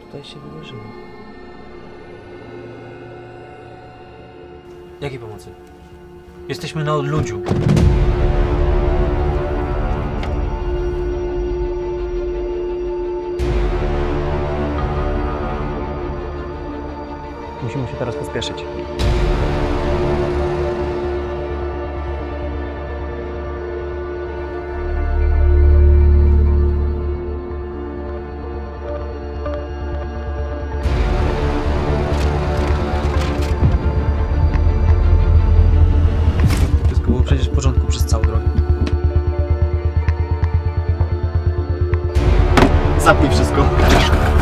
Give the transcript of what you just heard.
tutaj się wydarzyło? Jakiej pomocy? Jesteśmy na odludziu. Musimy się teraz pospieszyć. Wszystko było przecież w porządku przez całą drogę. Zapnij wszystko.